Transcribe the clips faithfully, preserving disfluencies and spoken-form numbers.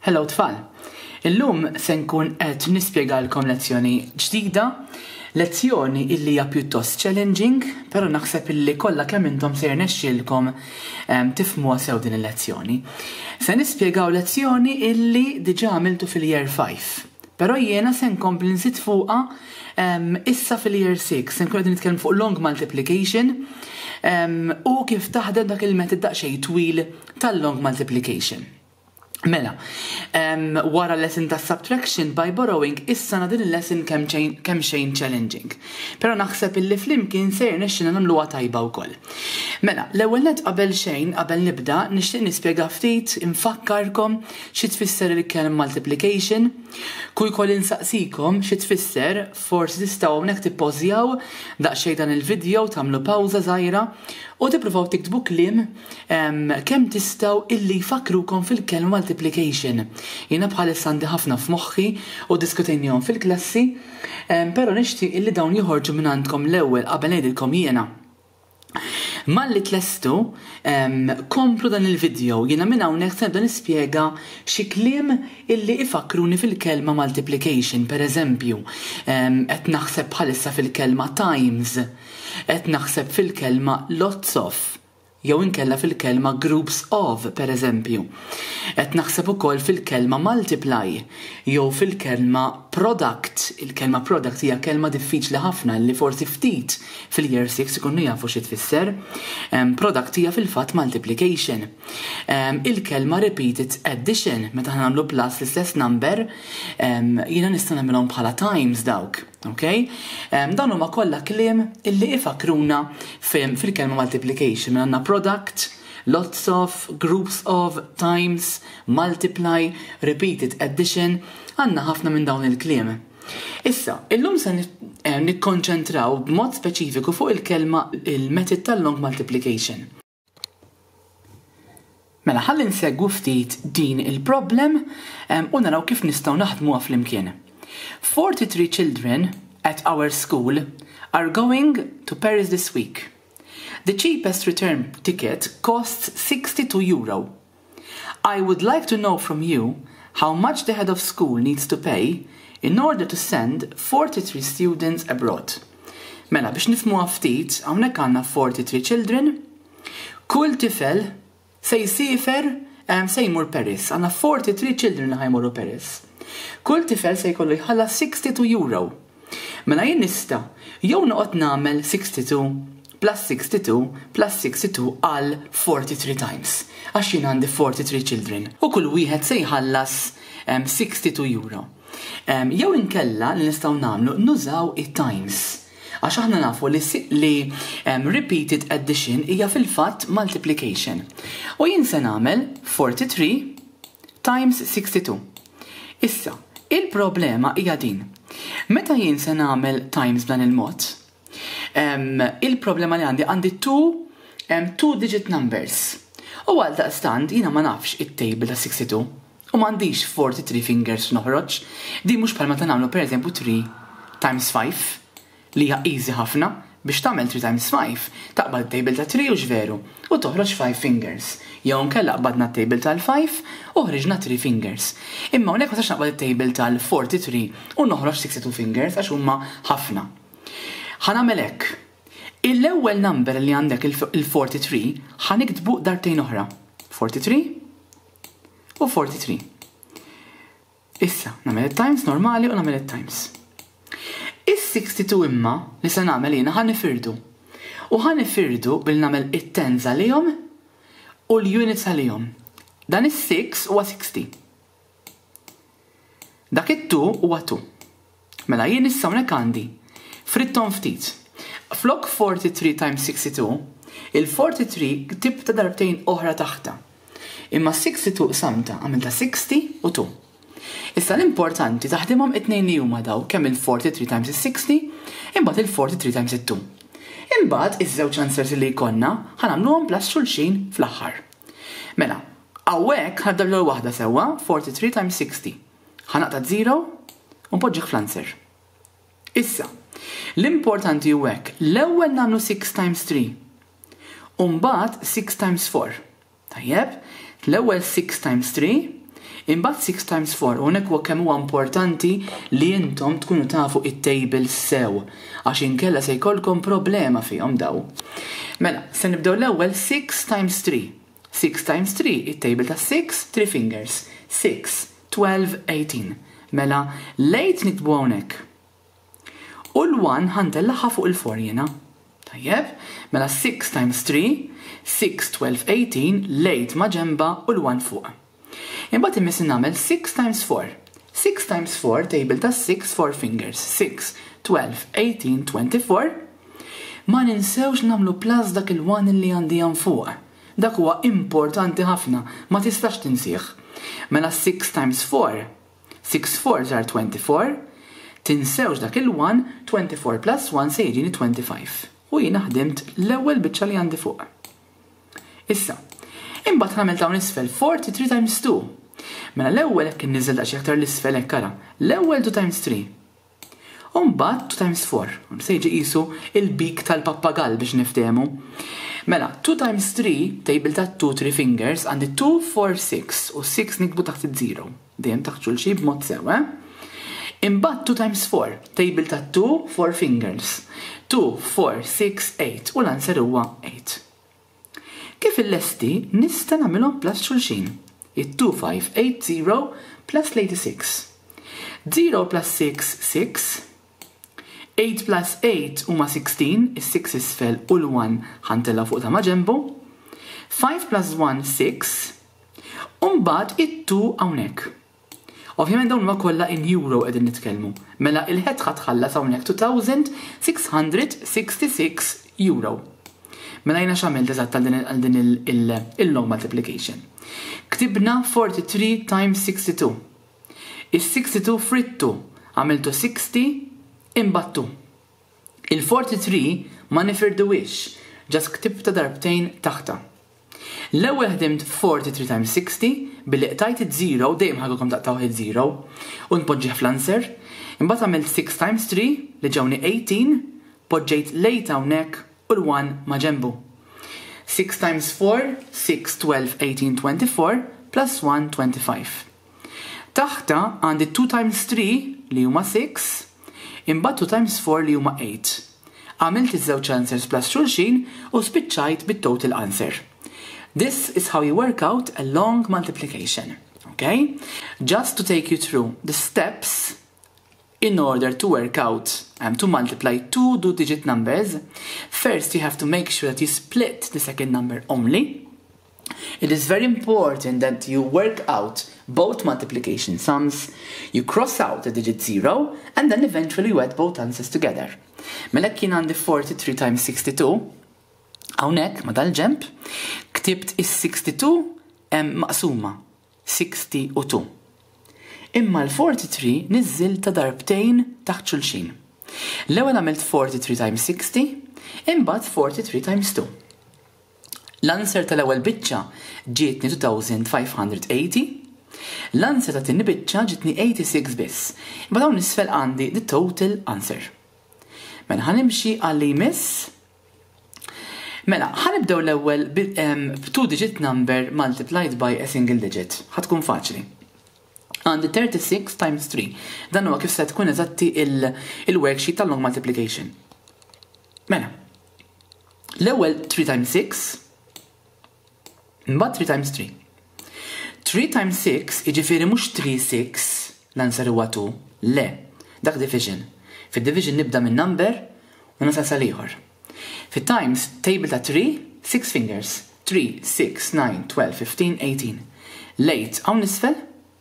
Hello tfal! Illum se nkun qed nispjegalkom lezzjoni ġdida, lezzjoni illi hija pjuttost challenging, però naħseb illi kollha kemm intom se jirnexxielkom tifhmuha sew din il-lezzjoni. Se nispjegaw lezzjoni illi diġà għamiltu fil-year five, però jiena se nkompli nżid fuqha issa fil-year six, se nkun qegħdin nitkellem fuq long multiplication u kif taħdem dak il-metod daqsxejn twil tal-long multiplication. Mela, um, wara lesson ta' subtraction by borrowing, issa na din il-lesson kemm xejn challenging. Pero naħseb illi flimkien sejr nixxina nagħmluha tajba wkoll. Mela, l-ewwel net qabel xejn, qabel nibda, nixtieq nispjega ftit infakkarkom xi tfisser il-kelm multiplication, kull koll insaqsikom xi tfisser, forsi tistgħu hawnhekk tippożjaw daqsxejn dan il-video, tagħmlu pawża żgħira u tippruvaw tiktbu kliem kemm tistgħu illi jfakrukom fil-kelm multiplication. Jiena bħalissa għandi ħafna f'moħħi u diskutejnihom fil-klassi, però nixtieq illi dawn joħorġu minn għandkom l-ewwel qabel ngħidilkom jiena. Malli tlestu, komplu dan il-video, jiena minn hawnhekk se nibda nispjega xi kliem illi ifakruni fil-kelma multiplication, pereżempju, qed naħseb bħalissa fil-kelma times, qed naħseb fil-kelma lots of, jew inkella fil-kelma groups of, pereżempju. Qed naħseb ukoll fil-kelma multiply, jew fil-kelma product. Il-kelma product hija kelma diffiċli ħafna li forsi ftit fil-year six ikunu jafu xi tfisser. Product hija fil-fatt multiplication. Il-kelma repeated addition, meta nagħmlu plus l-istess number, jiena nista' nagħmilhom bħala times dawk. Okay? Dan huma kollha kliem illi ifakruna fil-kelma multiplication. Għandna product, lots of, groups of, times, multiply, repeated addition, għandna ħafna minn dawn il-kliem. Issa, illum se nikkonċentraw b'mod speċifiku fuq il-kelma il-method tal-long multiplication. Mela ħalli nsegwu ftit din il-problem u naraw kif nistgħu naħdmuha flimkien. forty-three children at our school are going to Paris this week. The cheapest return ticket costs sixty-two euro. I would like to know from you how much the head of school needs to pay in order to send forty-three students abroad. Mela biex nifhmu ftit, hawnhekk għandna forty-three children. Kull tifel se jsifer se jmur Paris. Għandna forty-three children li ħajmorru Paris. Kull tifel se jkollu jħallas sixty-two euro. Mela jien nista' jew noqgħod nagħmel sixty-two plus sixty-two plus sixty-two għal forty-three times. Għax jien għandi forty-three children. U kull wieħed se jħallas sixty-two euro. Jew inkella li nistgħu nagħmlu nużaw it-times. Għax aħna nafu li, li um, repeated addition hija fil-fatt multiplication. U jien se nagħmel forty-three times sixty-two. Issa, il-problema hija din. Meta jien se nagħmel times dan il-mod, um, il-problema li għandi għandi two, um, two digit numbers. U għal daqstant jiena ma nafx it-table ta' sixty-two u m'għandix forty-three fingers noħroġ. Di mhux bħalma ta' nagħmlu pereżempju three times five li hija easy ħafna biex tagħmel three times five taqbad table ta' three u x'veru u toħroġ five fingers. Jew nkella qbadna t-table tal-five u ħriġna three fingers. Imma hawnhekk ma sax naqbad it-table tal-forty-three u noħroġ sixty-two fingers għax huma ħafna. Ħanagħmel hekk. Il-ewwel number li għandek il-forty-three ħaniktbu darbtejn oħra. forty-three u forty-three. Issa, nagħmel it-times normali u nagħmel it-times. Is-sixty-two imma li se nagħmel jiena ħanifirdu. U ħanifirdu bil nagħmel it-tens għalihom u l-units għalihom. Dan is-six huwa sixty. Dak it-two huwa two. Mela jien issa hawnhekk għandi frittom ftit. Flok forty-three times sixty-two, il-forty-three tibta darbtejn oħra taħta. Imma sixty-two qsamta għamilta sixty u two. Issa l-importanti taħdimhom it-tnejn li huma daw kemm il-forty-three times is-sixty, imbagħad il-forty-three times it-two. Imbagħad iż-żewġ answers li jkollna ħanagħmluhom plus xulxin fl-aħħar. Mela, hawnhekk ħabda l-ewwel waħda sewwa forty-three times sixty. Ħanaqta' zero u npoġġih fl-answer. Issa, l-importanti hu hekk l-ewwel nagħmlu six times three u mbagħad six times four. Tajjeb, l-ewwel six times three Imbagħad six times four, hawnhekk huwa kemm huwa importanti li intom tkunu tafu it-tables sew għax inkella se jkollkom problema fihom daw. Mela, se nibdew l-ewwel six times three. six times three, it-table ta' six, three fingers. six, twelve, eighteen. Mela, lejt niktbu hawnhekk. U l-one ħantellaħa fuq il-four jiena. Tajjeb, mela six times three, six, twelve, eighteen, lejt ma' ġemba u l-one fuq. Imbagħad immissi nagħmel six times four. six times four, table ta' six, four fingers. six, twelve, eighteen, twenty-four. Ma ninsewx nagħmlu plus dak il-one li għandi jan fuq. Dak huwa importanti ħafna, ma tistax tinsih. Mela six times four. six fours are twenty-four. Tinsewx dak il-one, twenty-four plus one se jiġini twenty-five. U jiena ħdimt l-ewwel biċċa li għandi fuq. Issa, imbagħad ħamel dawn isfel forty-three times two. Mela l-ewwel hekk inniżel daqsxejn aktar l-isfel hekk ara. L-ewwel two times three. U mbagħad two times four. Se jiġi qisu il-bik tal-pappagall biex niftehmu. Mela two times three, table ta' two, three fingers, għandi two, four, six u six nikbu taħt il-zero. Dejjem taħt xulxi b'mod sew, eh? Imbagħad two times four, table ta' two, four fingers. two, four, six, eight u l-answer huwa eight. Kif il-lesti nista' nagħmilhom plus xulxin. two five eight zero plus eighty-six. zero plus six, six. eight plus eight huma sixteen, is-six isfel u l-one ħantella fuq ta' ma' ġembu. five plus one, six. U mbagħad it-two hawnhekk. Ovvjament dawn ma kollha in euro qegħdin nitkellmu. Mela il-ħed ħatħallas hawnhekk two thousand six hundred sixty-six euro. Mela jina xamil eżatt għal din il-long multiplication. Ktibna forty-three times sixty-two. Is-sixty-two frittu għamiltu sixty imbattu. Il-forty-three ma nifirduwix, ġas ktibta darbtejn taħta. L-ewwel ħdimt forty-three times sixty billi qtajt it-zero, dejjem ħakulkom taqtaw it-zero, u npoġġih fl-answer. Imbagħad għamilt six times three li ġewni eighteen, poġġejt lejt hawnhekk u l-one ma ġembu. six times four, six, twelve, eighteen, twenty-four, plus one, twenty-five. Taħta għandi two times three li huma six, imbagħad two times four li huma eight. Għamilt iż-żewġ answers plus xulxin u spiċċajt bit-total answer. This is how you work out a long multiplication, okay? Just to take you through the steps in order to work out and to multiply two two-digit numbers, first you have to make sure that you split the second number only. It is very important that you work out both multiplication sums, you cross out the digit zero, and then eventually you add both answers together. Mela kien għandi forty-three times sixty-two, hawnhekk ma dal-ġemp, ktibt is-sixty-two hemm maqsuma sixty u two. Imma l-forty-three niżżil ta' darbtejn taħt xulxin. L-ewwel għamilt forty-three times sixty, imbagħad forty-three times two. L-answer tal-ewwel biċċa ġietni two thousand five hundred eighty, l-answer ta' tieni biċċa ġietni eighty-six biss. Imma dawn isfel għandi the total answer. Mela ħanimxi għalli jmiss. Mela ħanibdew l-ewwel two digit number multiplied by a single digit. Ħatkun faċli. Għandi thirty-six times three. Dan huwa kif se tkun eżatti il-worksheet tal-long multiplication. Mela, l-ewwel three times six, imbagħad three times three. three times six jiġifieri mhux three six, l-answer huwa two, le, dak division. Fid-division nibda minn number u nasal sal ieħor. Fit-times table ta' three, six fingers. three, six, nine, twelve, fifteen, eighteen. Lejt hawn nisfel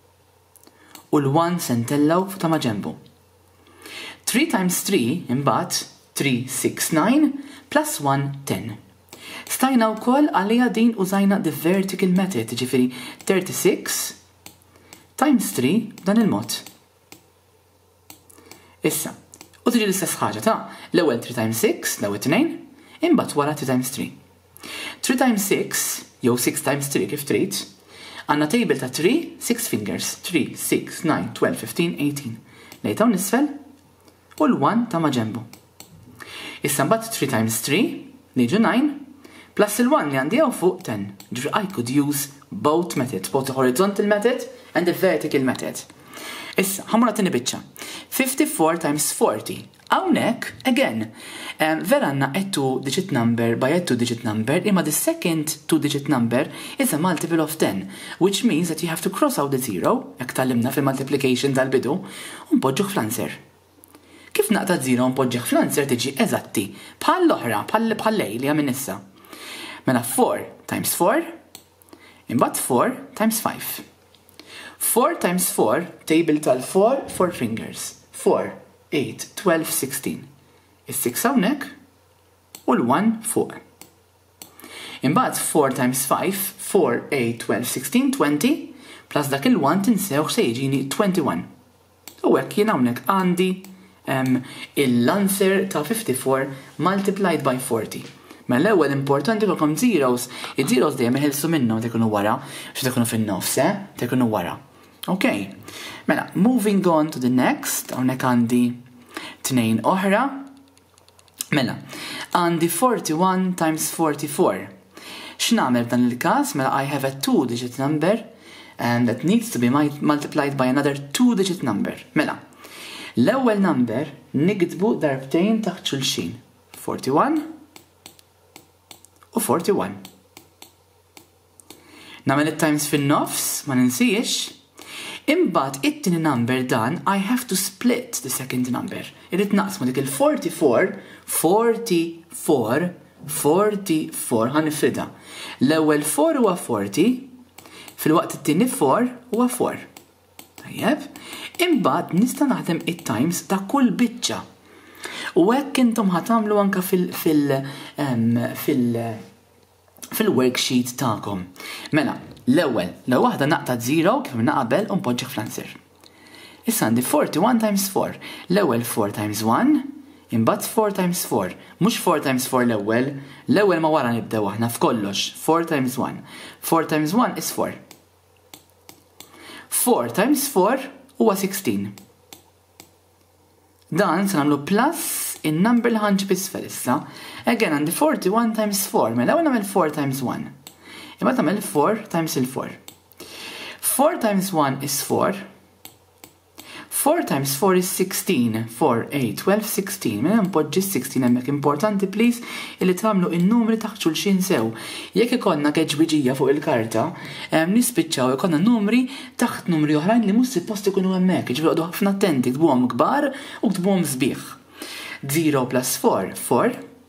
u l-one sentellaw ta' ma' ġembu. three times three imbagħad three, six, nine plus one, ten. Stajna wkoll għalija din użajna the vertical method, ġifieri thirty-six times three dan il-mod. Issa, u tiġi l-istess ħaġa ta' l-ewwel three times six, l-ewwel tnejn, imbagħad wara three times three. three times six, jew six times three kif trid, għandna table ta' three, six fingers. three, six, nine, twelve, fifteen, eighteen. Lejtaw nisfel u l-one ta' ma' ġembu. Issa mbagħad three times three, liġu nine, plus il-one li għandi għaw fuq ten. Ġifri I could use both methods, both the horizontal method and the vertical method. Issa, ħamura tini biċċa. fifty-four times forty. Hawnhekk, again, um, vera għandna a two-digit number by a two-digit number, imma the second two-digit number is a multiple of ten, which means that you have to cross out the zero, jekk tallimna fil-multiplication tal-bidu, u npoġġuh fl-answer. Kif naqta zero u npoġġuh fl-answer tiġi eżatti, bħal l-oħra, bħal lej li għamin issa. Mela four times four, imbagħad four times five. four times four, table tal-four, four fingers. four, eight, twelve, sixteen. Is-six hawnhekk u l-one fuq. Imbagħad four times five, four, eight, twelve, sixteen, twenty, plus dak il-one tinsewh se jiġini twenty-one. U hekk jien hawnhekk għandi um, l-answer ta' fifty-four multiplied by forty. Ma l-ewwel importanti kolkom zeros, id-zeros dejjem iħilsu minnhom tekunu wara, xi tekunu fin-nofs, eh? Tekunu wara. Okay. Mela, moving on to the next, hawnhekk għandi tnejn oħra. Mela, għandi forty-one times forty-four. X'nagħmel f'dan il-każ? Mela, I have a two-digit number and that needs to be multiplied by another two-digit number. Mela, l-ewwel number nikdbu darbtejn taħt xulxin. forty-one u forty-one. Nagħmel it-times fin-nofs, ma ninsiex. Imbagħad it-tieni number dan, I have to split the second number. Irid naqsmu dik il-forty-four, forty-four, forty-four, ħanifrida. L-ewwel four huwa forty, fil-waqt it-tieni four huwa four. Tajjeb? Imbagħad nista' naħdem it-times ta' kull biċċa. U hekk intom ħatamlu anke fil fil fil fil-worksheet tagħkom. Mela, l-ewwel, l waħda naqta zero kif minna qabel u npoġġih fl-answer. Issa għandi forty-one times four. L-ewwel four times one, imbagħad four times four. Mhux four times four l-ewwel, l-ewwel ma wara nibdew aħna f'kollox. four times one. four times one is four. four times four huwa sixteen. Dan se nagħmlu plus in-number li ħanġib isfel issa. Again għandi forty-one times four, mela ewwel nagħmel four times one. Imma tagħmel four times il-four. four times one is four. four times four is sixteen. four, eight, twelve, sixteen. Mela npoġġi sixteen hemmhekk importanti please illi tagħmlu in-numri taħt xulxin sew. Jekk ikollna keġbiġija fuq il-karta, nispiċċaw ikollna numri taħt numri oħrajn li mhux suppost ikunu hemmhekk. Jiġifieri qogħdu ħafna attenti, ktubuhom kbar u ktubuhom sbieħ. zero plus four, four.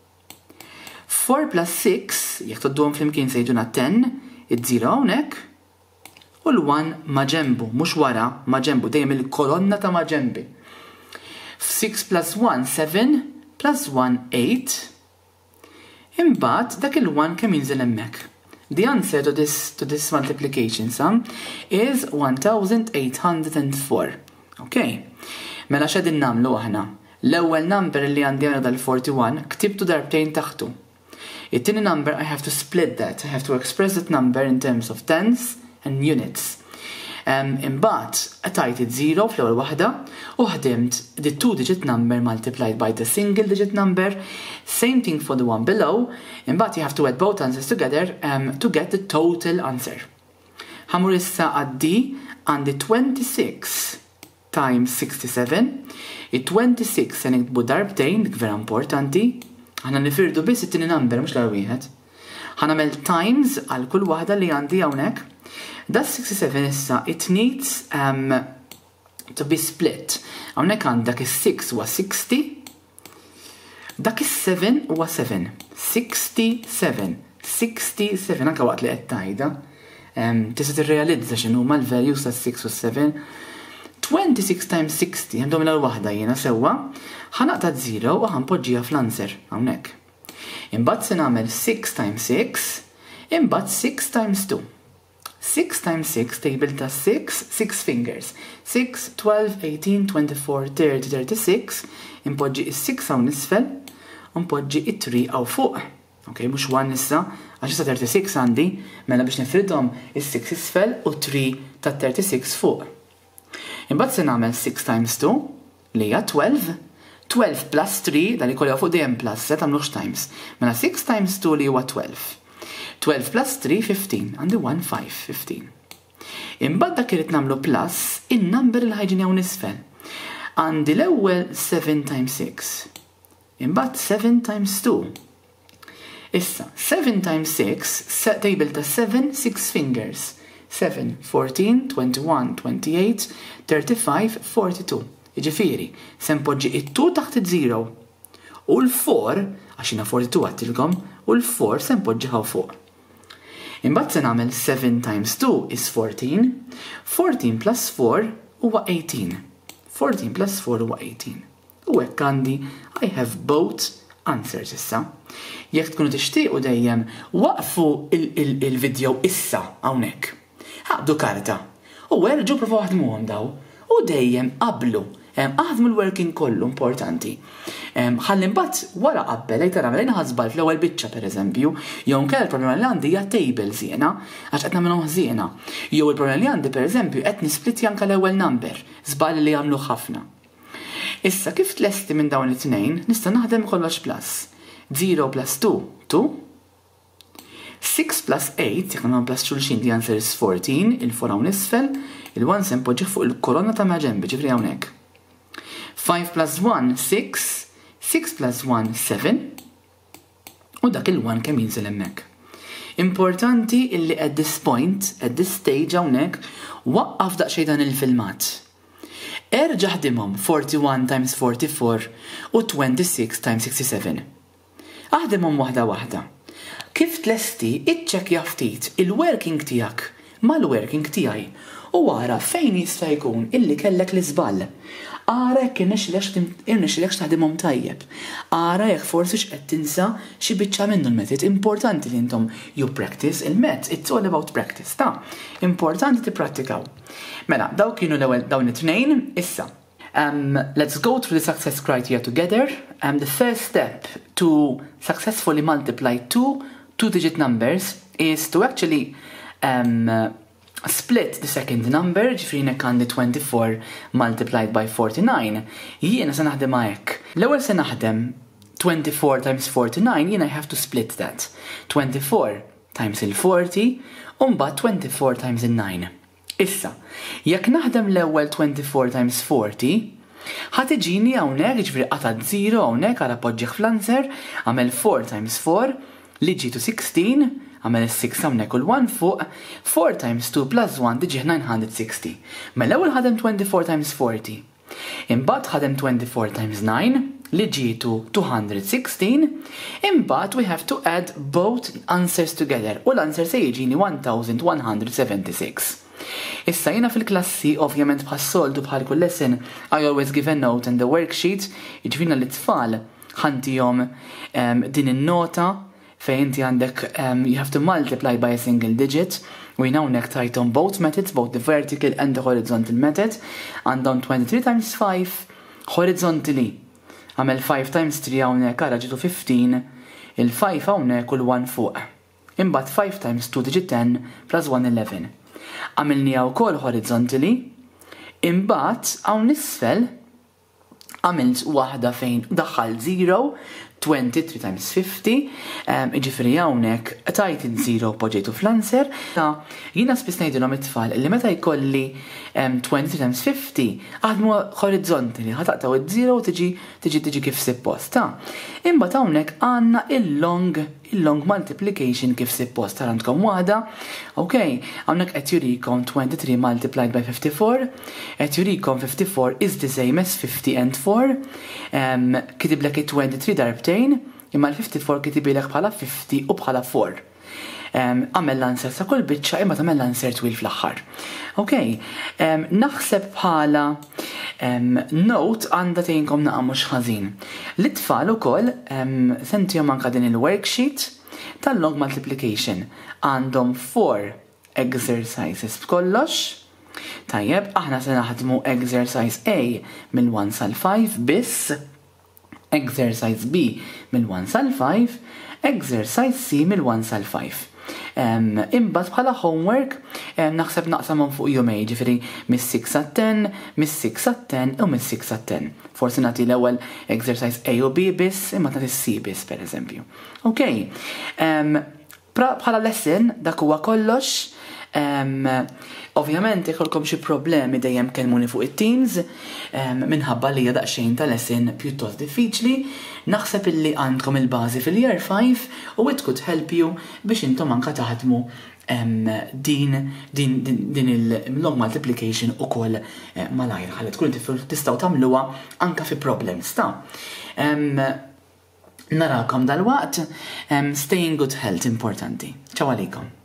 four plus six, jekk todduhom flimkien se jiġuna ten, id-zero hawnhekk, u l-one ma' ġembu, mhux wara, ma' ġembu, dejjem il-kolonna ta' ma' ġembi. six plus one, seven, plus one, eight. Imbagħad dak il-one kemm jinżel hemmhekk. The answer to this to this multiplication sum is one thousand eight hundred four. Okay. Mela x'qegħdin nagħmlu aħna? L-ewwel number li għandi għandha dal-forty-one ktibtu darbtejn taħtu. It-tieni number I have to split that. I have to express that number in terms of tens and units. Um, Imbagħad tajt it-zero fl-ewwel waħda u ħdimt the two-digit number multiplied by the single-digit number. Same thing for the one below. Imbagħad you have to add both answers together um, to get the total answer. Ħamur issa għaddi għandi twenty-six times sixty-seven. it-twenty-six se nikbu darbtejn, dik vera importanti. Ħana nifirdu biss it-tieni number mhux l wieħed. Ħanamel times għal kull waħda li għandi hawnhekk. Da sixty-seven issa it needs um, to be split. Hawnhekk għandak is-six huwa sixty. Dak is-seven huwa seven. sixty-seven. sixty-seven anke waqt li qed tgħidha. Um, tista' tirrealizza x'inhuma l-values tas-six u seven. twenty-six times sixty, għandhom l-waħda jiena sewwa, ħanaqta zero u ħanpoġġiha fl-answer hawnhekk. Imbagħad se nagħmel six times six, imbagħad six times two. six times six, table ta' six, six fingers. six, twelve, eighteen, twenty-four, thirty, thirty-six, impoġġi is-six hawn isfel, u mpoġġi it-three hawn fuq. Okay, mhux one issa, għax issa thirty-six għandi, mela biex nifridhom is-six isfel u three ta' thirty-six fuq. Imbagħad se nagħmel six times two li hija twelve. twelve plus three, dan ikolli fuq dejjem plus, se tagħmluhx times. Mela six times two li huwa twelve. twelve plus three, fifteen. Għandi one, five, fifteen. Imbagħad dak irid nagħmlu plus in-number li ħajġini hawn isfel. Għandi l-ewwel seven times six. Imbagħad seven times two. Issa, seven times six, table ta' seven, six fingers. seven, fourteen, twenty-one, twenty-eight, thirty-five, forty-two. Iġifieri, se npoġġi it-two taħt it-zero. U l-four, għaxina forty-two għattilkom, u l-four se npoġġiħa fuq. Imbagħad se nagħmel seven times two is fourteen. fourteen plus four huwa eighteen. fourteen plus four huwa eighteen. U hekk għandi I have both answers issa. Jekk tkunu tixtiequ dejjem waqfu il-video issa hawnhekk. Ħabdu karta. U erġu provaw ħadmuhom daw. U dejjem qablu. Aħdmu l-working kollu importanti. Ħalli mbagħad wara qabbel ejt tara mela ħasbal fl-ewwel biċċa pereżempju, jew nkella il-problema li għandi hija tables jiena għax qed nagħmilhom ħżiena. Jew il-problema li għandi pereżempju qed nisplitti anke l-ewwel number, żball li jagħmlu ħafna. Issa kif tlesti minn dawn it-tnejn nista' naħdem kollox plus. zero plus two, two. six plus eight, jekk nagħmlu plus xulxin the answer is fourteen, il-four hawn isfel, il-one se npoġġih fuq il-kolonna ta' ma' ġenbi, ġifri hawnhekk. five plus one, six. six plus one, seven. U dak il-one kemm jinżel hemmhekk. Importanti illi at this point, at this stage hawnhekk, waqqaf daqsxejn dan il-filmat. Erġa' ħdimhom forty-one times forty-four u twenty-six times sixty-seven. Aħdimhom waħda waħda. Kif tlesti iċċekkja ftit il-working tiegħek mal-working tiegħi u wara fejn jista' jkun illi kellek l-iżball. Ara jekk irnexxilekx taħdimhom tajjeb. Ara jekk forsi x'qed tinsa xi biċċa minnu l-method. Importanti li intom you practice il-method. It's all about practice, ta'. Importanti tipprattikaw. Mela, daw kienu l-ewwel dawn it-tnejn, issa. Um, let's go through the success criteria together. Um, the first step to successfully multiply two two-digit numbers is to actually um, uh, split the second number, ġifri għandi twenty-four multiplied by forty-nine. Jiena se naħdem hekk. L-ewwel se naħdem twenty-four times forty-nine, jiena I have to split that. twenty-four times il-forty, u mbagħad twenty-four times il-nine. Issa, jekk naħdem l-ewwel twenty-four times forty, ħadd iġini hawnhekk, ġifri qatat zero hawnhekk ara poġġih fl-answer, għamel four times four, li ġitu sixteen, għamel six hawnhekk u l-one fuq, four times two plus one tiġih nine hundred sixty. Mela l-ewwel ħadem twenty-four times forty. Imbagħad ħadem twenty-four times nine, li ġitu two hundred sixteen, imbagħad we have to add both answers together u l-answer se jiġini one thousand one hundred seventy-six. Issa jiena fil-klassi, ovvjament bħas-soltu bħal kull lesson, I always give a note in the worksheet, jiġrina l-tfal ħantihom um, din in-nota fejn inti għandek um, you have to multiply by a single digit. We now hawnhekk tajthom both methods, both the vertical and the horizontal method. Għandhom twenty-three times five horizontally. Għamel five times three hawnhekk ara ġitu fifteen, il-five hawnhekk u l-one fuq. Imbagħad five times two tiġi ten plus one eleven. Għamilniha wkoll horizontally. Imbagħad hawn isfel għamilt waħda fejn daħħal zero, twenty-three times fifty, um, iġifri hawnhekk tajt il-zero poġġejtu fl-answer. Jiena spiss ngħidilhom it-tfal li meta jkolli um, twenty-three times fifty għadmu horizontali, ħataqtaw il-zero tiġi tiġi tiġi kif suppost. Imbagħad hawnhekk għandna il-long il-long multiplication kif suppost għandkom waħda. Ok, hawnhekk qed jurikom twenty-three multiplied by fifty-four, qed jurikom fifty-four is the same as fifty and four. Um, kitiblek twenty-three darbtejn, imma l-fifty-four kitibilek bħala fifty u bħala four. Għamel um, l-answer sa' kull bitċa imma tagħmel l-answer twil fl-aħħar. Ok, um, naħseb bħala um, note għandha tgħinkom naqa' mhux ħażin. L-itfal ukoll um, sentihom anke din il-worksheet tal-long multiplication. Għandhom four exercises b'kollox. Tajjeb, aħna se naħdmu exercise A mill-one sal-five biss, exercise B mill-one sal-five, exercise C mill-one sal-five. Imbagħad bħala homework naħseb naqsamhom fuq jumej, ġifieri mis-six at ten, mis-six at ten u mis-six at ten. Forsi nagħti l-ewwel exercise A u B biss, imma nagħti C biss pereżempju. Okay. Bħala lesson dak huwa kollox. Ovvjament ikolkom xi problemi dejjem kellmuni fuq it-Teams minħabba li hija daqsxejn ta' lesson pjuttost diffiċli, naħseb illi għandkom il-bażi fil-year five u it could help you biex intom anke taħdmu din din din il-long multiplication ukoll malajr ħalli tkun tistgħu tagħmluha anke fi problems ta'. Narakom dal-waqt, stay in good health importanti. Ċaw għalikom.